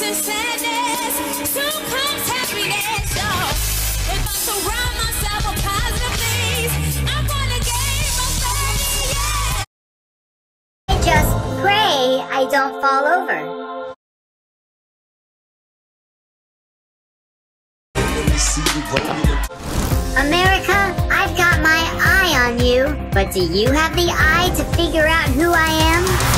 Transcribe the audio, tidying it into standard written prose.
and sadness, soon comes happiness. So if I surround myself with positive things, I'm gonna gain prosperity. Yeah. I just pray I don't fall over. America, I've got my eye on you, but do you have the eye to figure out who I am?